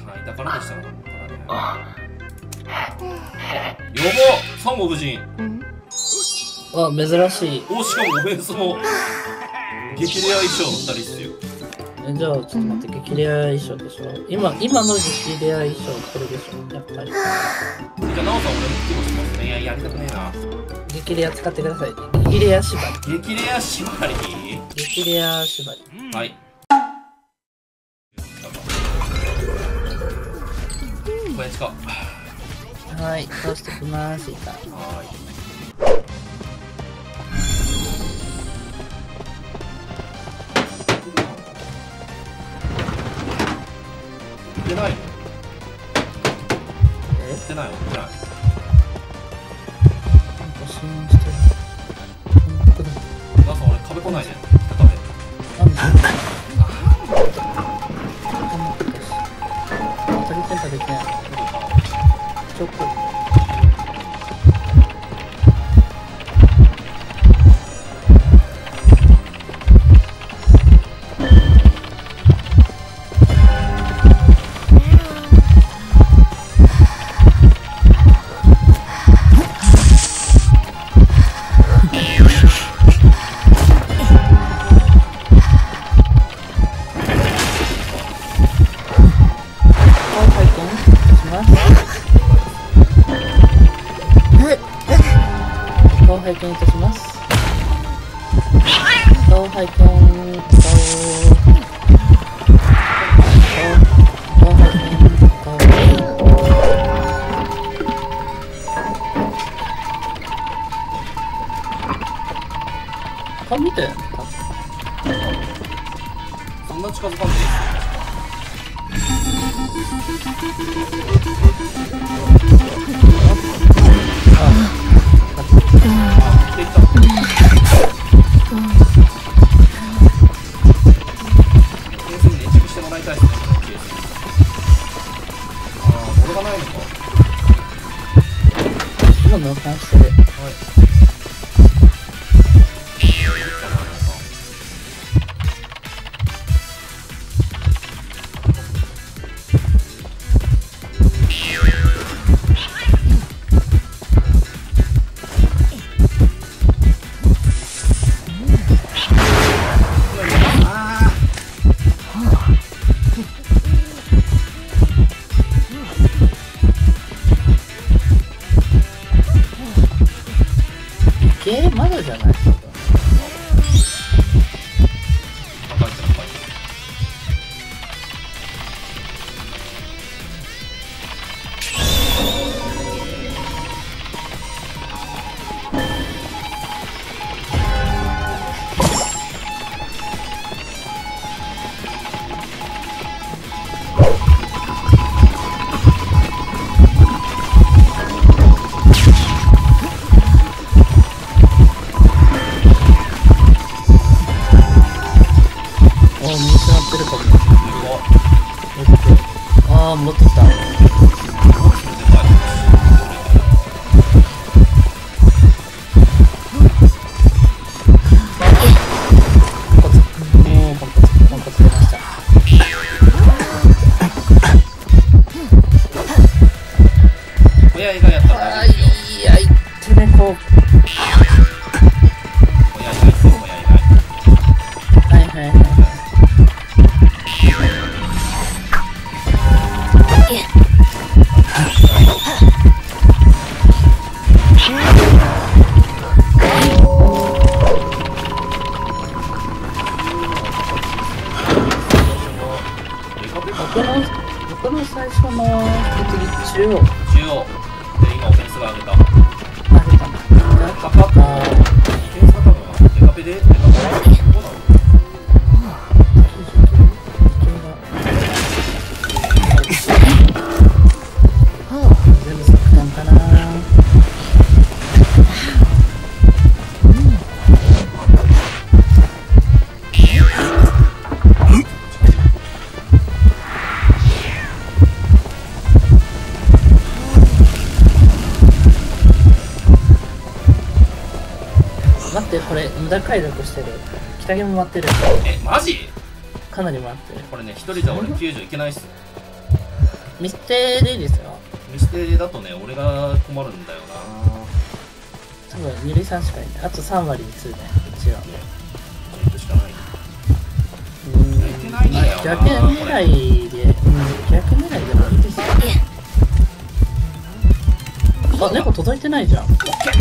いたからでしたのからね。予防孫悟無人。 あ、珍しい。 お、しかもオフェンスも激レア衣装の2人っすよ。 じゃあちょっと待って、激レア衣装でしょ。今の激レア衣装これでしょ、やっぱり。 じゃあ奈緒さん俺も服もしますね。いややりたくねえな。 激レア使ってください。激レア縛り。 激レア縛り。 激レア縛り。 はい。これ近。 はい、倒してきます。いた。 はい。出ないの？出ないの？出ない。 なんか支援してる。 なんか俺壁来ないで。壁。 なんで？足りてん。チョコ。拝見いたします。拝見。顔見て。 そんな近づかんでいい。 今の感じで。はい。まだじゃない。ああ、戻ってきた。 親以外やったら大丈夫ですよ。 いや、いってね、こう。 親以外ですよ、親以外。 はいはいはい。僕の最初の次中央で今オフェンスが上げた。 上げたな。 かかった。ディフェンスが多分デカペでデカペどうなの？ 全部作ったんかな。待って、これ無駄解読してる。北毛も待ってる。 マジ？ かなり待ってる。 これね、一人じゃ俺90いけないっす。 ミステでいいですよ。 ミステだとね、俺が困るんだよな。 多分二塁さんしかいない。あと3割にするね。一応。 ちょっとしかない。 逆狙いで、逆狙いでもいいですよ。あ、猫届いてないじゃん。はい。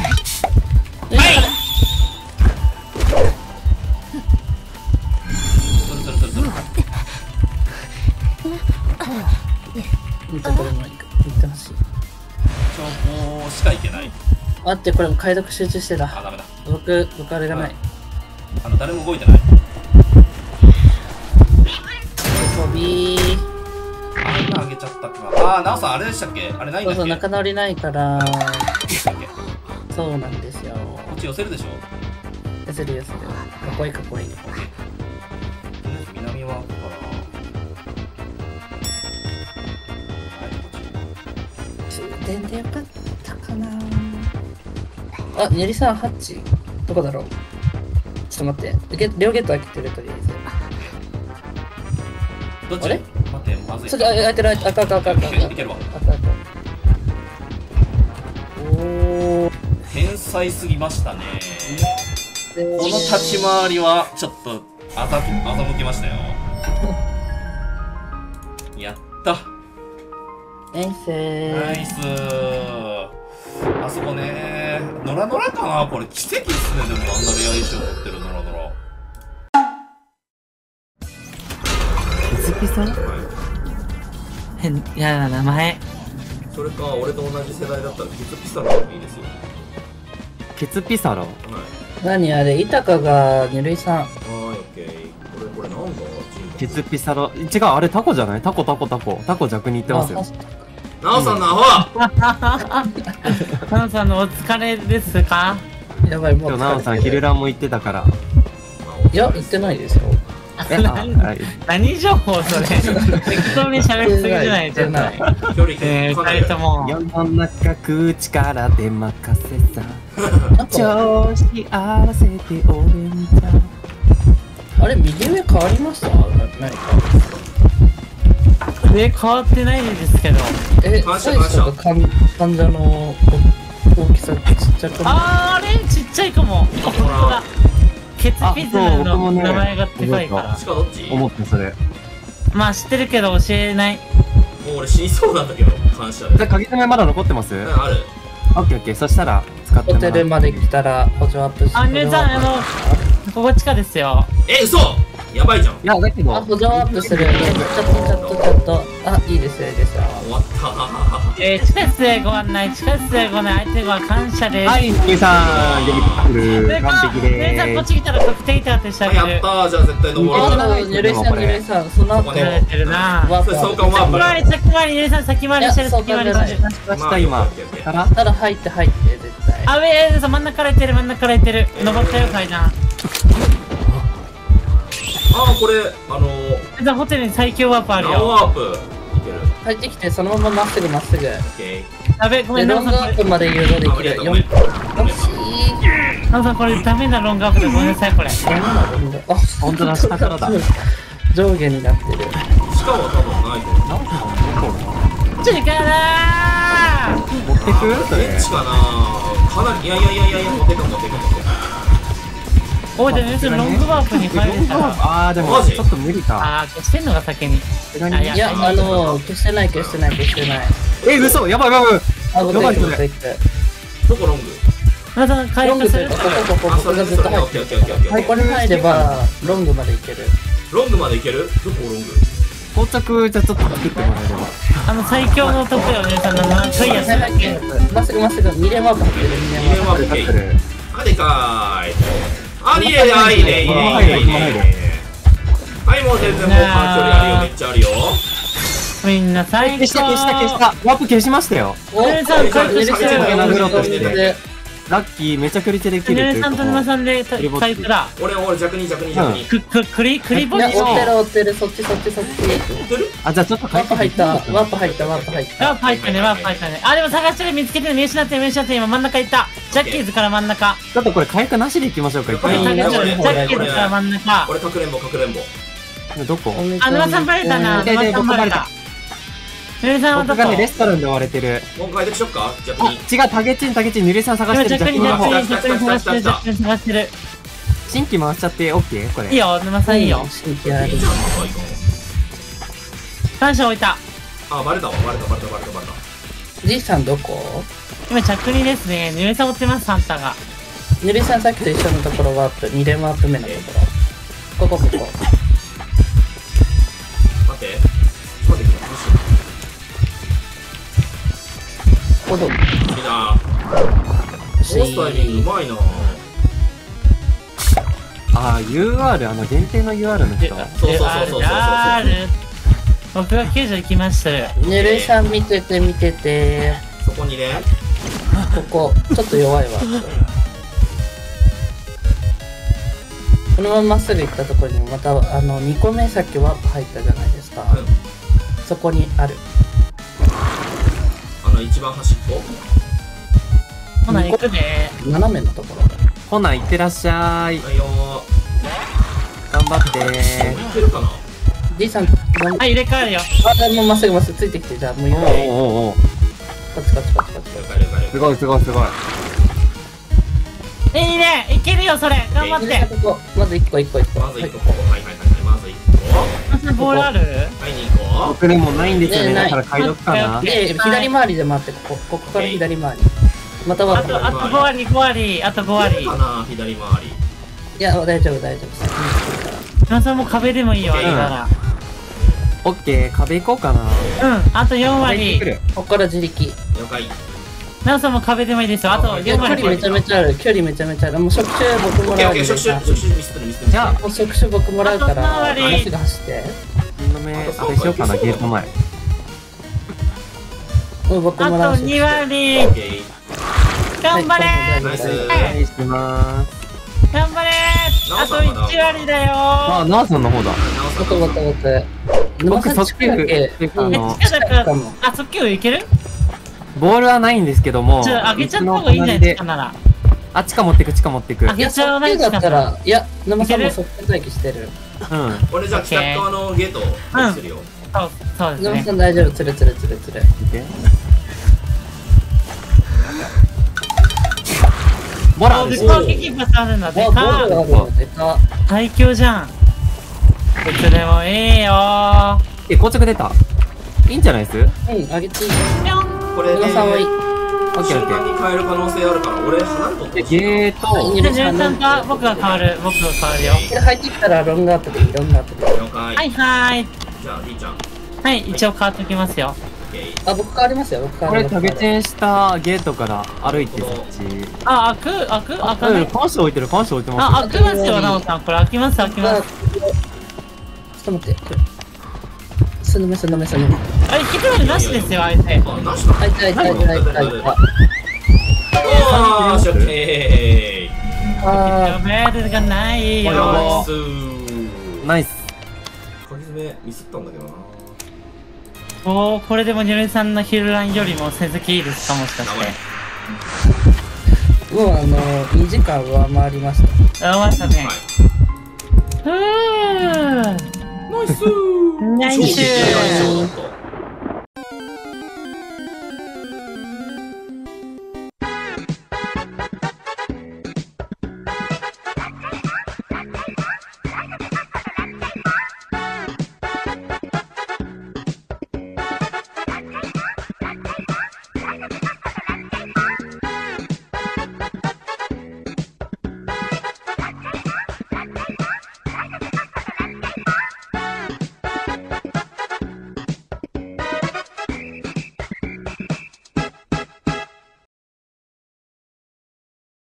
見たこれもいいか。見てほしい。 情報しかいけない。 待って、これも解読集中してあ、 た。 ダメだ。 僕あれがない。 誰も動いてない。 飛びー。 あげちゃったか。なおさんあれでしたっけ？あれないんだっけ？ そうそう、仲直りないから。 こそうなんですよ。 っち寄せるでしょ？ 寄せる寄せる。かっこいいかっこいい。 南はここかな。 充電でよかったかな。あ、ゆりさんハッチどこだろう。ちょっと待って。両ゲット開けてるとりあえず。 どっち？ あれ？ 待って、まずい。 ちょっと開いてる開いてる。赤赤赤赤。 いけるわ。 赤赤。おー。 天才すぎましたね。この立ち回りはちょっと欺きましたよ。やった。 ナイスー。 ナイスー。あそこねー。ノラノラかなこれ奇跡っすね。でもあんなレア衣装持ってるノラノラ。 ケツピさん？変、やだな、名前。 それか、俺と同じ世代だったらケツピサロでもいいですよ。 ケツピサロ？ はい。 何あれ、イタカが二塁さん。 オッケー。これなんだ？ ケツピサロ。違う、あれタコじゃない？タコ弱に言ってますよ。 ナオさんのアホ！ ナオさんのお疲れですか？ やばい、もう今日ナオさん昼ランも言ってたから。 いや、言ってないですよ。 何情報それ？適当に喋りすぎじゃないじゃない。 距離二人とも。世の中口から出まかせさ。調子合わせておれんじゃ。 あれ、右上変わりました？何か。 変わってないですけど。 サイズとか患者の大きさちっちゃくない？ あれちっちゃいかも。本当だ。ケツピズムの名前がでかいから。 思ってそれ。まあ知ってるけど教えない。 もう俺死にそうなんだけど、感謝で。 じゃあ鍵爪まだ残ってます？ ある。 オッケーオッケー。そしたら使ってもらう。 ホテルまで来たら補助アップして。 あ、姉さんここ地下ですよ。 嘘！やばいじゃん。 いやだけど。 補助アップする。ちょっと。あ、いいですよいいですよ。 終わった。 地下室へご案内。地下室へご案内。相手は感謝です。はい、姉さん呼び来る。完璧でーす。姉さんこっち来たら特定手当てしてあげる。 やったー。じゃあ絶対登ろう。 ゆるいさん、その後。 てるな。 そうか、ワープ。 先回り、ゆるいさん先回りしてる。先回りしてる。した今。 ただ入って絶対。 あ、上、真ん中から行ってる。登ったよ階段。 これホテルに最強ワープあるよ。 ワープいける。 入ってきてそのまままっすぐ。やべ、ごめん。 ロングアップまで誘導できる。 ごめん。 ナオさんこれダメなロングアップでごめんなさいこれ。 あ、 本当だ下からだ。 上下になってる。 しかも多分ないと思う。 ナオさんどこ？力持ってく？それ。 エッチかな。かなりいや持ってく。 おいでね、ロングワープに入れたら。あーでもちょっと無理か。消してんのが先に。 いや消してない。 嘘やばい。 あ、どこロング？ 皆さん回復する。 ここがずっと入ってる。はい、これ入ればロングまでいける。 ロングまでいける？どこロング？ 到着じゃちょっと作ってもらえれば。最強のとこよね、さんの何回やつ。 まっすぐ2連ワープ入ってる。 2連ワープ入ってる。あ、でかーい。あ、いいね。はい、もう全然もうパン距離あるよ、めっちゃあるよ。 みんな最高。消した。ワープ消しましたよ。 さん回復してる。 ラッキー、めちゃくり手できる。ねるさんと沼さんで回復だ。 俺弱に。クリボッチ。 追ってる、そっち。 あ、じゃあちょっとワープ入った。ワープ入ったね。あ、でも探してる、見つけてる、見失って今真ん中行った。ジャッキーズから真ん中。ちょっとこれ回復なしで行きましょうか。ジャッキーズから真ん中。 俺かくれんぼ。 どこ？あ、沼さんバレたな。沼さんバレた。 ぬるさんはどこ僕がね、レストランで追われてる。 もう解読しよっか逆あ、 に。 違う、タゲチン、ぬりさん探してる。 今ジャックにの方。 探してる。 新規回しちゃってオッケーこれ。 いいよ、沼さんいいよ。 新規あるいいじゃん、可愛いの。 三者置いた。 あ、バレたわ、バレた。 じいさんどこ？ 今、着にですね、ぬるさん追ってます、サンタが。 ぬりさんさっきと一緒のところワープ、2連ワープ目のところ。ここ。 待って。待ってくだここどう？ さい。いいな。コースタイミングうまいな。 あー、UR、限定の UR の人。 そう。 僕が救助行きましたよ。 ぬるさん見てて。 そこにね。 ここ、ちょっと弱いわ。このまままっすぐ行ったところにまた2個目さっきワープ入ったじゃないですか、そこにある一番端っこ。 ほな、行くで。 斜めのところほな、行ってらっしゃい。 はいよ頑張ってー。いけるかな。 D さんはい、入れ替えるよ。 もうまっすぐついてきて、じゃあもうおおこっち了解。 すごい。 いいね、いけるよ、それ。頑張って。 ここまず1個まず1個。はい。まず1個。 ボールある？ はい、2個。 僕でもないんですよね。 ねだから買い得かな。 で左回りで回ってこから左回りまたワープあと5割、あと5割。 かな、左回り。 いや大丈夫皆さんも壁でもいいよ、あれなら。 オッケー、壁行こうかな。 あと4割。 ここから自力了解。 皆さんも壁でもいいですよ。あと4 距離割。 めちゃめちゃあるもう触手僕もらうオッケー、触手ミスってる。 じゃあ、 もう触手僕もらうからあと3割まっすぐ走って 2度目、あれしようかな、ゲート前。 もう僕あともらう 2割。 オッケー。 頑張れナイス。 はい、しまーす。 頑張れあと1割だよあ、ナーさんの方だ。 僕そっちだけ地下だから、あ、そっちいける？ ボールはないんですけども、 あげちゃった方がいいんじゃないですかなら。 あ、地下持ってく。 あげちゃわないだったらいや生さんも即待機してる俺じゃあ北側のゲートをするよ。 そうですね。 生さん大丈夫つるボラです。 攻撃パスあるんだ。でか最強じゃん。いつでもいいよ。 硬直出た。いいんじゃないです？ あげていいこれね、 生さんはいいオッケーオッケー。 に変える可能性あるから俺離れとってほしいな。 ゲート。 じゃあ、ジュンさんと僕が変わるよ。 入ってきたらロングアップでいい了解。 はいはい。 じゃあ D ちゃん。 はい、一応変わっておきますよ。 僕変わりますよこれタゲチェンしたゲートから歩いてそっち。 あ、開かない。 関所置いてますよ。 あ、開きますよ、なおさん。これ開きます。 ちょっと待ってすぬめあれ、引き取るなしですよ、相手。 あ、なしだ。 開いたあー、オッケー。 メールがないよ。 ナイス。 鍵爪ミスったんだけどな。 おー、これでもニュルさんのヒルランよりも成績いいですか、もしかして。 もう2時間上回りました上回ったね。ふーナイスナイス超